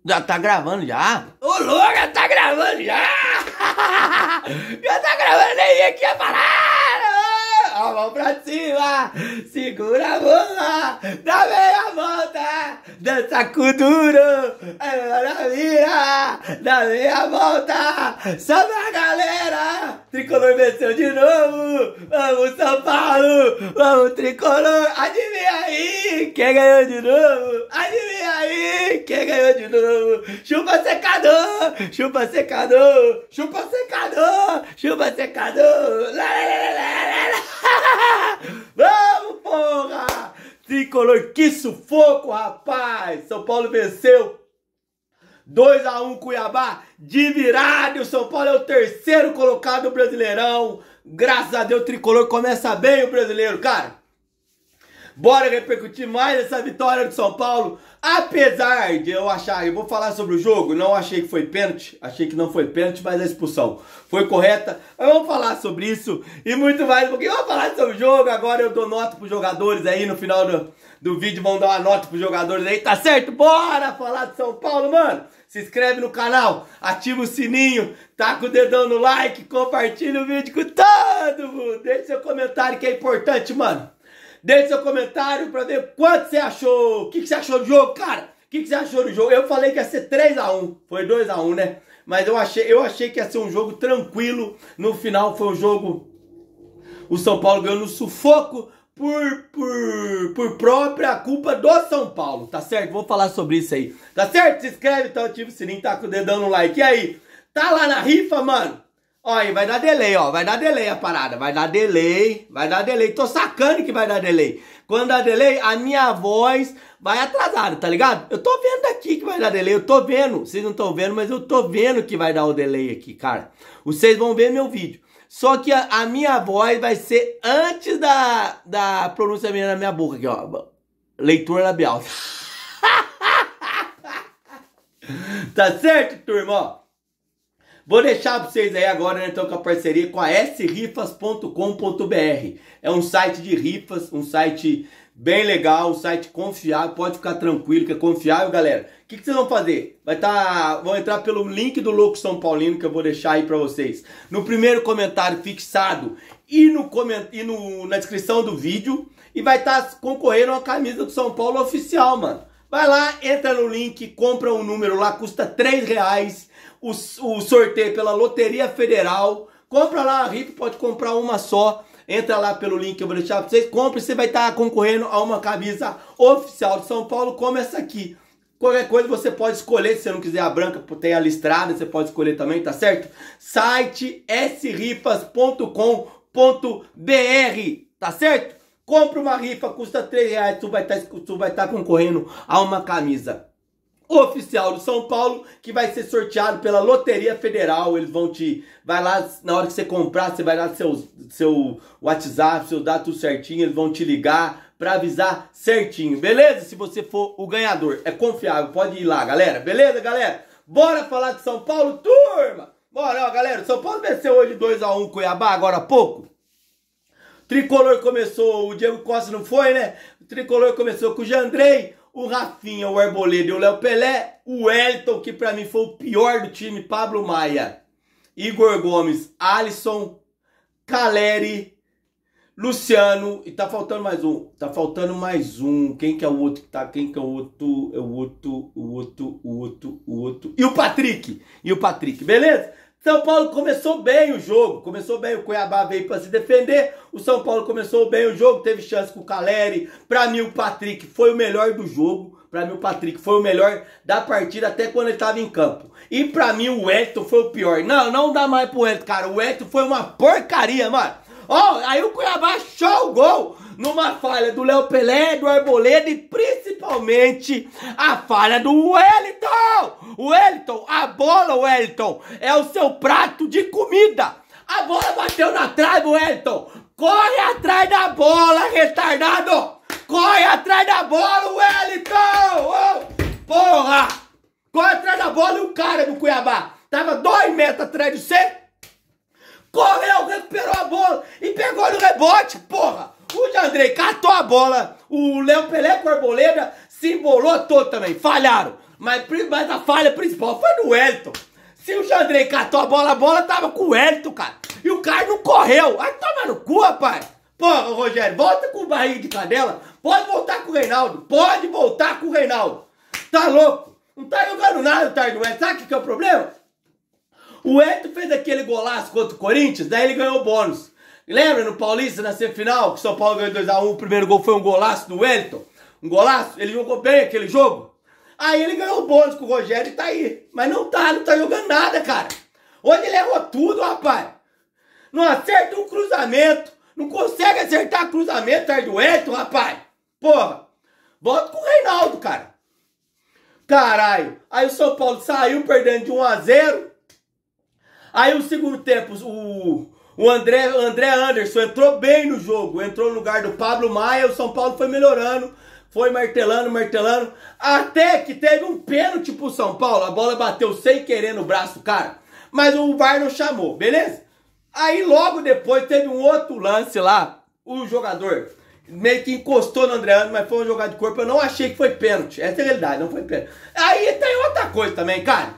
Já tá gravando já? Ô, louco, já tá gravando já! Já tá gravando, nem ia aqui a parar! A mão pra cima, segura a bola, dá meia volta, dança com duro, é maravilha, dá meia volta, sobe a galera, Tricolor venceu de novo, vamos São Paulo, vamos Tricolor, adivinha aí, quem ganhou de novo, adivinha aí, quem ganhou de novo, chupa secador, chupa secador, chupa secador, chupa secador, lá, lá, lá, lá, lá. Vamos, porra! Tricolor, que sufoco, rapaz! São Paulo venceu 2-1 Cuiabá de virada. O São Paulo é o terceiro colocado do Brasileirão. Graças a Deus, o Tricolor começa bem o brasileiro, cara. Bora repercutir mais essa vitória do São Paulo. Apesar de eu achar, eu vou falar sobre o jogo, não achei que foi pênalti, achei que não foi pênalti, mas a expulsão foi correta. Mas vamos falar sobre isso e muito mais, porque vamos falar sobre o jogo. Agora eu dou nota pros jogadores aí, no final do vídeo vão dar uma nota pros jogadores aí, tá certo? Bora falar de São Paulo, mano. Se inscreve no canal, ativa o sininho, taca o dedão no like, compartilha o vídeo com todo mundo. Deixa seu comentário que é importante, mano. Deixe seu comentário pra ver quanto você achou. O que você achou do jogo, cara? O que você achou do jogo? Eu falei que ia ser 3-1. Foi 2-1, né? Mas eu achei que ia ser um jogo tranquilo. No final foi um jogo... O São Paulo ganhou no sufoco por própria culpa do São Paulo. Tá certo? Vou falar sobre isso aí. Tá certo? Se inscreve, então ativa o sininho, tá com o dedão no like. E aí? Tá lá na rifa, mano? Ó, aí vai dar delay, ó, vai dar delay a parada, vai dar delay, tô sacando que vai dar delay. Quando dá delay, a minha voz vai atrasada, tá ligado? Eu tô vendo daqui que vai dar delay, eu tô vendo, vocês não estão vendo, mas eu tô vendo que vai dar o delay aqui, cara. Vocês vão ver meu vídeo. Só que a minha voz vai ser antes da pronúncia minha na minha boca aqui, ó. Leitura labial. Tá certo, turma, ó? Vou deixar pra vocês aí agora, né, então, com a parceria com a srifas.com.br. É um site de rifas, um site bem legal, um site confiável, pode ficar tranquilo que é confiável, galera. O que vocês vão fazer? Vão entrar pelo link do Louco São Paulino que eu vou deixar aí pra vocês. No primeiro comentário fixado e na descrição do vídeo. E vai estar concorrendo a uma camisa do São Paulo oficial, mano. Vai lá, entra no link, compra um número lá, custa R$3. O sorteio pela Loteria Federal. Compra lá a rifa, pode comprar uma só. Entra lá pelo link que eu vou deixar pra vocês. Compre, você vai estar concorrendo a uma camisa oficial de São Paulo, como essa aqui. Qualquer coisa você pode escolher, se você não quiser a branca, tem a listrada, você pode escolher também, tá certo? Site srifas.com.br, tá certo? Compre uma rifa, custa R$3, tu vai estar concorrendo a uma camisa oficial do São Paulo, que vai ser sorteado pela Loteria Federal. Eles vão vai lá, na hora que você comprar, você vai lá seu WhatsApp, seu dado tudo certinho, eles vão te ligar pra avisar certinho, beleza? Se você for o ganhador, é confiável, pode ir lá, galera, beleza, galera? Bora falar de São Paulo, turma! Bora, ó, galera, o São Paulo venceu hoje 2-1 Cuiabá, agora há pouco. Tricolor começou, o Diego Costa não foi, né? O Tricolor começou com o Jandrei, o Rafinha, o Arboleda e o Léo Pelé, o Wellington, que pra mim foi o pior do time, Pablo Maia, Igor Gomes, Alisson, Caleri, Luciano, e tá faltando mais um, quem que é o outro que tá, quem que é o outro, e o Patrick, beleza? São Paulo começou bem o jogo, o Cuiabá veio para se defender, o São Paulo começou bem o jogo, teve chance com o Caleri, pra mim o Patrick foi o melhor do jogo, pra mim o Patrick foi o melhor da partida até quando ele tava em campo, e pra mim o Wellington foi o pior, não dá mais pro Wellington, cara, o Wellington foi uma porcaria, mano. Ó, aí o Cuiabá achou o gol numa falha do Léo Pelé, do Arboleda e principalmente a falha do Wellington. Wellington, a bola, Wellington, é o seu prato de comida. A bola bateu na trave, Wellington. Corre atrás da bola, retardado. Corre atrás da bola, Wellington. Oh, porra. Corre atrás da bola e o cara do Cuiabá tava 2 metros atrás de você. Correu, recuperou a bola e pegou no rebote, porra. O Jandrei catou a bola, o Léo Pelé com a Arboleda se embolou todo também, falharam. Mas a falha principal foi do Wellington. Se o Jandrei catou a bola tava com o Wellington, cara. E o cara não correu. Vai tomar no cu, rapaz. Pô, Rogério, volta com o barriga de cadela. Pode voltar com o Reinaldo. Pode voltar com o Reinaldo. Tá louco? Não tá jogando nada o tarde do Wellington. Sabe o que é o problema? O Wellington fez aquele golaço contra o Corinthians, daí ele ganhou o bônus. Lembra no Paulista, na semifinal, que o São Paulo ganhou 2-1, o primeiro gol foi um golaço do Wellington? Um golaço? Ele jogou bem aquele jogo? Aí ele ganhou o bônus com o Rogério e tá aí. Mas não tá jogando nada, cara. Hoje ele errou tudo, rapaz. Não acerta um cruzamento. Não consegue acertar cruzamento atrás do Wellington, rapaz. Porra. Volta com o Reinaldo, cara. Caralho. Aí o São Paulo saiu perdendo de 1-0. Aí o segundo tempo, o André Anderson entrou bem no jogo. Entrou no lugar do Pablo Maia. O São Paulo foi melhorando. Foi martelando. Até que teve um pênalti pro São Paulo. A bola bateu sem querer no braço do cara. Mas o VAR não chamou, beleza? Aí logo depois teve um outro lance lá. O jogador meio que encostou no André Anderson, mas foi um jogada de corpo. Eu não achei que foi pênalti. Essa é a realidade, não foi pênalti. Aí tem outra coisa também, cara.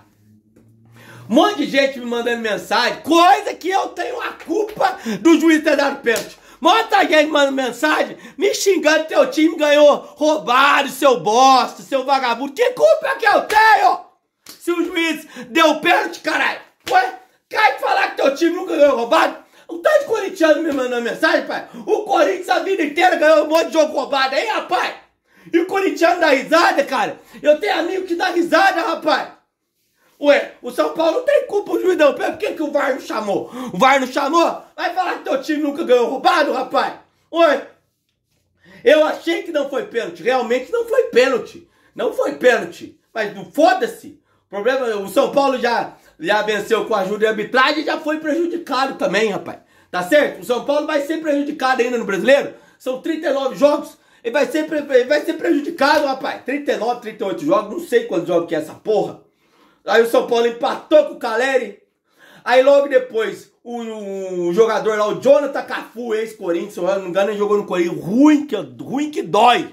Um monte de gente me mandando mensagem. Coisa que eu tenho a culpa do juiz ter dado pênalti. Muita gente manda mensagem me xingando que teu time ganhou roubado, seu bosta, seu vagabundo. Que culpa que eu tenho? Se o juiz deu pênalti, caralho. Ué, cai de falar que teu time nunca ganhou roubado? Não tá de corintiano me mandando mensagem, pai? O Corinthians a vida inteira ganhou um monte de jogo roubado, hein, rapaz? E o corintiano dá risada, cara? Eu tenho amigo que dá risada, rapaz. Ué, o São Paulo não tem culpa, o juiz deu pênalti. Por que o VAR não chamou? O VAR não chamou? Vai falar que teu time nunca ganhou roubado, rapaz? Ué, eu achei que não foi pênalti. Realmente não foi pênalti. Não foi pênalti. Mas não foda-se. O problema é o São Paulo já venceu com a ajuda de arbitragem e já foi prejudicado também, rapaz. Tá certo? O São Paulo vai ser prejudicado ainda no Brasileiro. São 39 jogos. Ele vai ser prejudicado, rapaz. 39, 38 jogos. Não sei quantos jogos que é essa porra. Aí o São Paulo empatou com o Caleri. Aí logo depois, o jogador lá, o Jonathan Cafu, ex-Corinthians, se eu não me engano, ele jogou no Corinthians. Ruim que dói.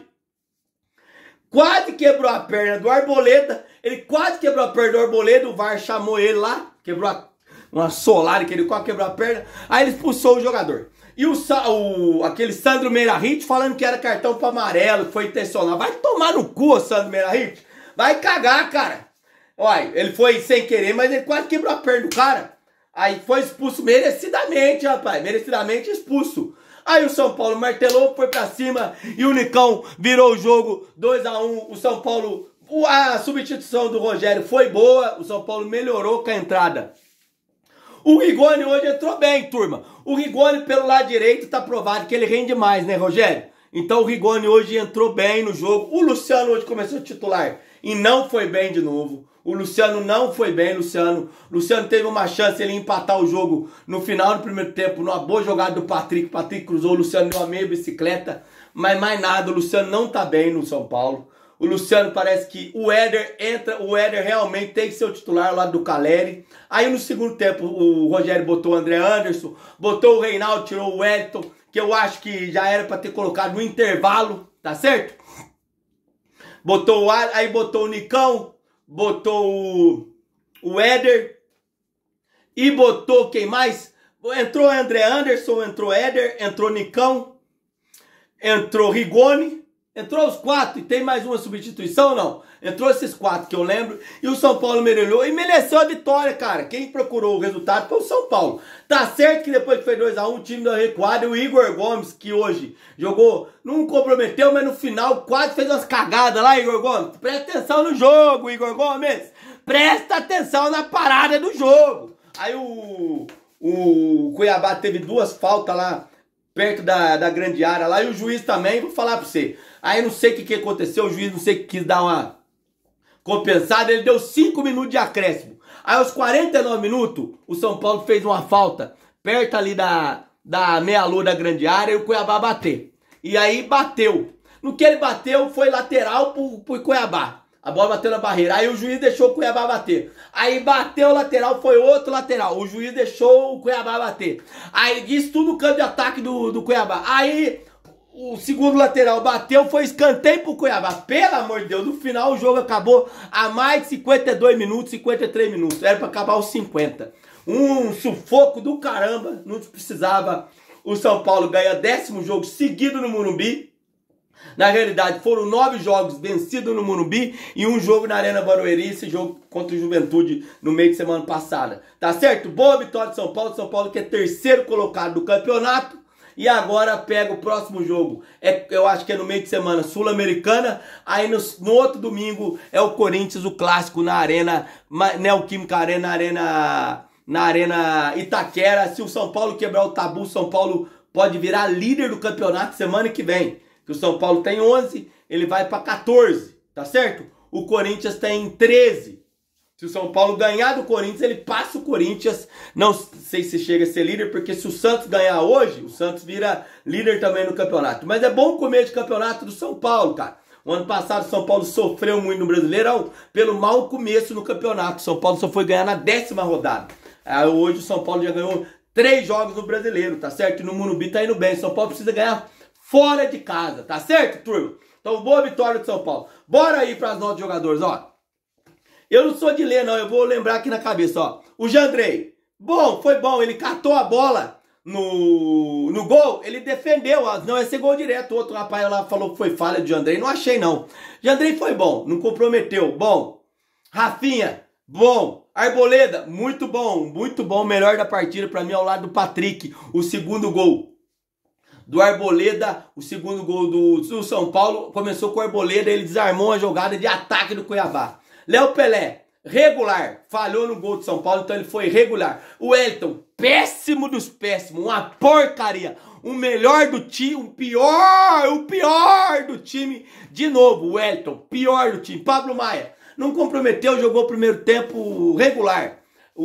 Quase quebrou a perna do Arboleda. Ele quase quebrou a perna do Arboleda. O VAR chamou ele lá. Quebrou uma solada que ele quase quebrou a perna. Aí ele expulsou o jogador. E aquele Sandro Meirahit falando que era cartão para amarelo, que foi intencional. Vai tomar no cu, Sandro Meirahit. Vai cagar, cara. Olha, ele foi sem querer, mas ele quase quebrou a perna do cara. Aí foi expulso merecidamente, rapaz. Merecidamente expulso. Aí o São Paulo martelou, foi pra cima e o Nicão virou o jogo 2-1. O São Paulo, a substituição do Rogério foi boa. O São Paulo melhorou com a entrada. O Rigoni hoje entrou bem, turma. O Rigoni pelo lado direito tá provado que ele rende mais, né, Rogério? Então o Rigoni hoje entrou bem no jogo. O Luciano hoje começou titular e não foi bem de novo. O Luciano não foi bem, Luciano teve uma chance, ele empatar o jogo no final do primeiro tempo, numa boa jogada do Patrick. O Patrick cruzou, o Luciano deu uma meia bicicleta, mas mais nada, o Luciano não tá bem no São Paulo. O Luciano parece que o Éder entra, o Éder realmente tem que ser o titular ao lado do Caleri. Aí no segundo tempo o Rogério botou o André Anderson, botou o Reinaldo, tirou o Wellington, que eu acho que já era para ter colocado no intervalo, tá certo? Aí botou o Nicão, botou o Éder e botou quem mais? Entrou André Anderson, entrou Éder, entrou Nicão, entrou Rigoni, entrou os 4 e tem mais uma substituição ou não? Entrou esses 4 que eu lembro e o São Paulo melhorou e mereceu a vitória, cara. Quem procurou o resultado foi o São Paulo. Tá certo que depois que foi 2-1 o time deu recuado e o Igor Gomes, que hoje jogou, não comprometeu, mas no final quase fez umas cagadas lá, Igor Gomes. Presta atenção no jogo, Igor Gomes. Presta atenção na parada do jogo. Aí o Cuiabá teve 2 faltas lá perto da grande área lá e o juiz também, vou falar pra você. Aí não sei o que aconteceu, o juiz não sei que quis dar uma compensada, ele deu 5 minutos de acréscimo. Aí aos 49 minutos, o São Paulo fez uma falta perto ali da meia-lua da grande área e o Cuiabá bater. E aí bateu. No que ele bateu, foi lateral pro Cuiabá. A bola bateu na barreira. Aí o juiz deixou o Cuiabá bater. Aí bateu o lateral, foi outro lateral. O juiz deixou o Cuiabá bater. Aí isso tudo no campo de ataque do Cuiabá. Aí o segundo lateral bateu, foi escanteio pro Cuiabá. Pelo amor de Deus, no final o jogo acabou a mais de 52 minutos, 53 minutos. Era pra acabar os 50. Um sufoco do caramba, não precisava. O São Paulo ganha 10º jogo seguido no Morumbi. Na realidade, foram 9 jogos vencidos no Morumbi e um jogo na Arena Barueri, esse jogo contra o Juventude no meio de semana passada. Tá certo? Boa vitória de São Paulo. São Paulo que é 3º colocado do campeonato. E agora pega o próximo jogo. Eu acho que é no meio de semana Sul-Americana. Aí no outro domingo é o Corinthians, o clássico na Arena Neoquímica Arena, na Arena Itaquera. Se o São Paulo quebrar o tabu, o São Paulo pode virar líder do campeonato semana que vem. Que o São Paulo tem 11, ele vai para 14, tá certo? O Corinthians tem 13. Se o São Paulo ganhar do Corinthians, ele passa o Corinthians. Não sei se chega a ser líder, porque se o Santos ganhar hoje, o Santos vira líder também no campeonato. Mas é bom o começo de campeonato do São Paulo, cara. O ano passado o São Paulo sofreu muito no Brasileirão pelo mau começo no campeonato. O São Paulo só foi ganhar na 10ª rodada. Hoje o São Paulo já ganhou 3 jogos no Brasileiro, tá certo? E no Morumbi tá indo bem. O São Paulo precisa ganhar fora de casa, tá certo, turma? Então, boa vitória do São Paulo. Bora aí para as notas de jogadores, ó. Eu não sou de ler, não. Eu vou lembrar aqui na cabeça, ó. O Jandrei, bom, foi bom. Ele catou a bola no gol. Ele defendeu, ó. Não, esse gol direto. O outro rapaz lá falou que foi falha de Jandrei. Não achei, não. Jandrei foi bom. Não comprometeu. Bom. Rafinha, bom. Arboleda, muito bom. Muito bom. Melhor da partida para mim ao lado do Patrick. O segundo gol do Arboleda, o segundo gol do São Paulo, começou com o Arboleda, ele desarmou a jogada de ataque do Cuiabá. Léo Pelé, regular, falhou no gol do São Paulo, então ele foi regular. O Elton, péssimo dos péssimos, uma porcaria. O melhor do time, o pior do time, de novo, o Elton, pior do time. Pablo Maia, não comprometeu, jogou o primeiro tempo regular.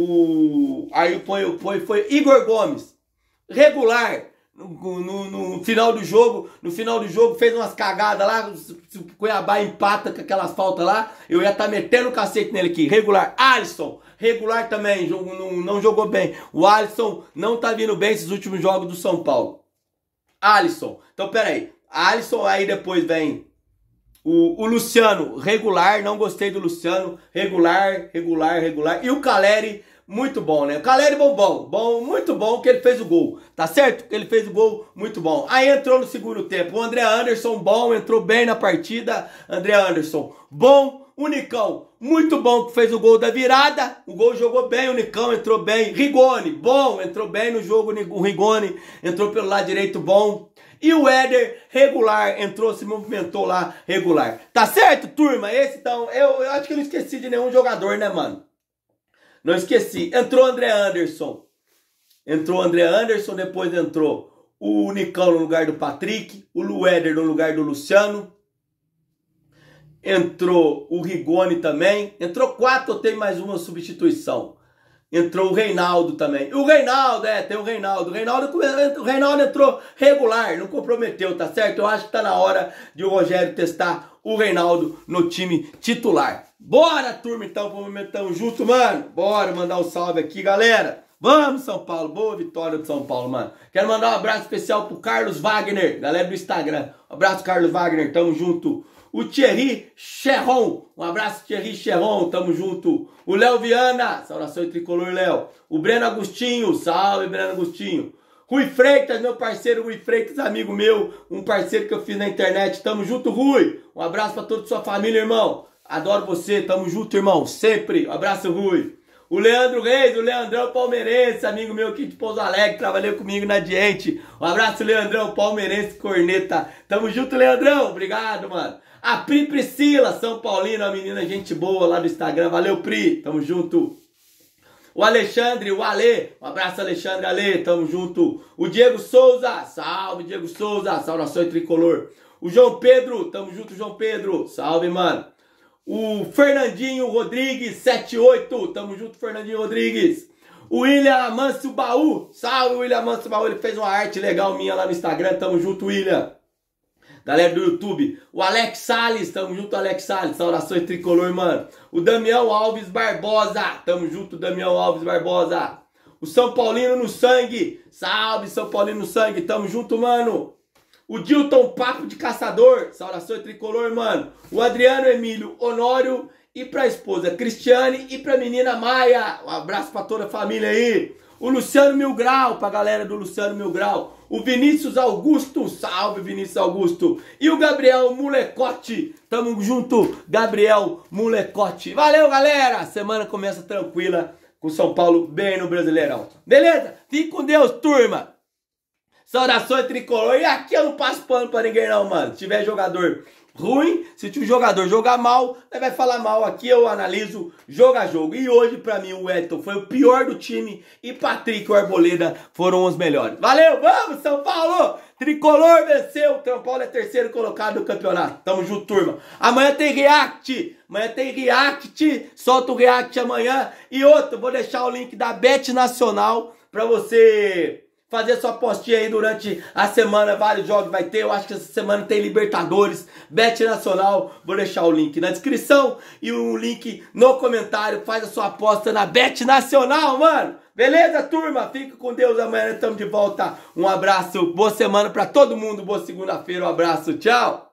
Aí foi Igor Gomes, regular. No final do jogo, fez umas cagadas lá. Se o Cuiabá empata com aquelas faltas lá, eu ia estar metendo o cacete nele aqui. Regular. Alisson, regular também, não jogou bem. O Alisson não tá vindo bem esses últimos jogos do São Paulo. Alisson, então peraí. Alisson, aí depois vem o Luciano, regular, não gostei do Luciano. Regular. E o Caleri, muito bom, né? O Caleri bom, muito bom que ele fez o gol, tá certo? Ele fez o gol, muito bom. Aí entrou no segundo tempo, o André Anderson, bom, entrou bem na partida. André Anderson, bom. O Nicão, muito bom, que fez o gol da virada. O gol jogou bem, o Nicão entrou bem. Rigoni, bom, entrou bem no jogo. O Rigoni entrou pelo lado direito, bom. E o Éder, regular, entrou, se movimentou lá, regular. Tá certo, turma? Esse então, eu acho que eu não esqueci de nenhum jogador, né, mano? Não esqueci. Entrou o André Anderson. Depois entrou o Nicão no lugar do Patrick. O Éder no lugar do Luciano. Entrou o Rigoni também. Entrou 4, eu tenho mais uma substituição. Entrou o Reinaldo também. O Reinaldo, tem o Reinaldo. O Reinaldo entrou regular, não comprometeu, tá certo? Eu acho que tá na hora de o Rogério testar o Reinaldo no time titular. Bora, turma, então, vamos junto, mano. Bora mandar um salve aqui, galera. Vamos, São Paulo. Boa vitória do São Paulo, mano. Quero mandar um abraço especial pro Carlos Wagner, galera do Instagram. Um abraço, Carlos Wagner, tamo junto. O Thierry Cherron, um abraço, Thierry Cherron, tamo junto. O Léo Viana, saudação tricolor, Léo. O Breno Agostinho, salve, Breno Agostinho. Rui Freitas, meu parceiro Rui Freitas, amigo meu, um parceiro que eu fiz na internet. Tamo junto, Rui. Um abraço pra toda a sua família, irmão. Adoro você, tamo junto, irmão, sempre. Um abraço, Rui. O Leandro Reis, o Leandrão Palmeirense, amigo meu aqui de Pouso Alegre, trabalhou comigo na Diente. Um abraço, Leandrão Palmeirense, corneta. Tamo junto, Leandrão. Obrigado, mano. A Pri Priscila, São Paulino, uma menina gente boa lá do Instagram. Valeu, Pri. Tamo junto. O Alexandre, o Ale. Um abraço, Alexandre, Ale. Tamo junto. O Diego Souza. Salve, Diego Souza. Saudações tricolor. O João Pedro. Tamo junto, João Pedro. Salve, mano. O Fernandinho Rodrigues, 78. Tamo junto, Fernandinho Rodrigues. O William Amâncio Baú. Salve, William Amâncio Baú. Ele fez uma arte legal minha lá no Instagram. Tamo junto, William. Galera do YouTube. O Alex Salles. Tamo junto, Alex Salles. Saudações tricolor, mano. O Damião Alves Barbosa. Tamo junto, Damião Alves Barbosa. O São Paulino no sangue. Salve, São Paulino no sangue. Tamo junto, mano. O Dilton Papo de Caçador, saudações tricolor, mano. O Adriano Emílio Honório e pra esposa Cristiane e pra menina Maia. Um abraço pra toda a família aí. O Luciano Mil Grau, pra galera do Luciano Mil Grau. O Vinícius Augusto, salve Vinícius Augusto. E o Gabriel Molecote, tamo junto, Gabriel Molecote. Valeu, galera, semana começa tranquila com São Paulo bem no Brasileirão. Beleza? Fique com Deus, turma. Saudações tricolor. E aqui eu não passo pano pra ninguém não, mano. Se tiver jogador ruim, se o jogador jogar mal, ele vai falar mal. Aqui eu analiso jogo a jogo. E hoje, pra mim, o Edson foi o pior do time e Patrick e o Arboleda foram os melhores. Valeu, vamos, São Paulo! Tricolor venceu. São Paulo é terceiro colocado no campeonato. Tamo junto, turma. Amanhã tem react. Amanhã tem react. Solta o react amanhã. E outro, vou deixar o link da Bet Nacional pra você fazer sua apostinha aí durante a semana, vários jogos vai ter. Eu acho que essa semana tem Libertadores, Bet Nacional. Vou deixar o link na descrição e o link no comentário. Faz a sua aposta na Bet Nacional, mano. Beleza, turma? Fica com Deus. Amanhã estamos de volta. Um abraço, boa semana pra todo mundo. Boa segunda-feira, um abraço, tchau.